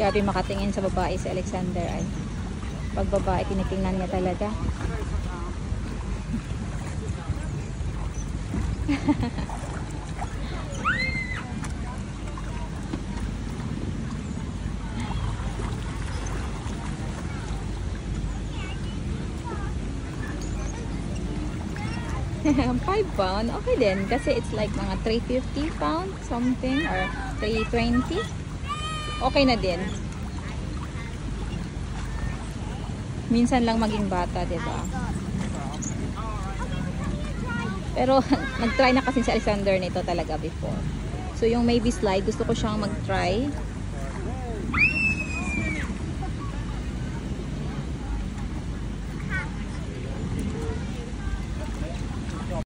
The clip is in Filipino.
Grabe makatingin sa babae si Alexander ay. Pag babae, tinitingnan niya talaga. £5, okay din kasi it's like mga £350 something or £320, okay na din. Minsan lang maging bata, diba? Pero nag-try na kasi si Alexander nito talaga before, so yung maybe slide gusto ko siyang mag-try